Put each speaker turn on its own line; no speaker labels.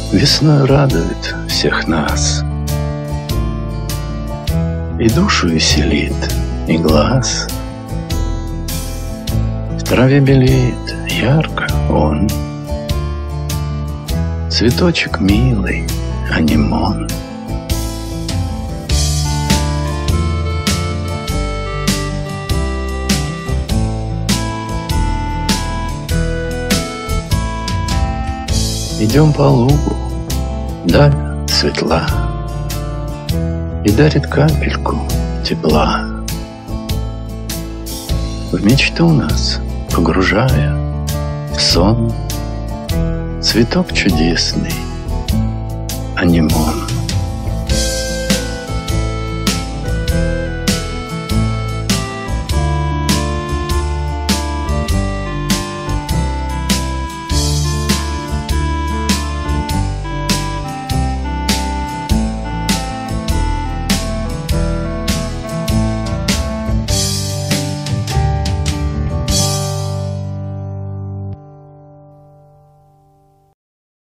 Весной радует всех нас, и душу веселит, и глаз. В траве белеет ярко он, цветочек милый, анемон. Идем по лугу, даль светла, и дарит капельку тепла. В мечту нас погружая в сон, цветок чудесный, анемон.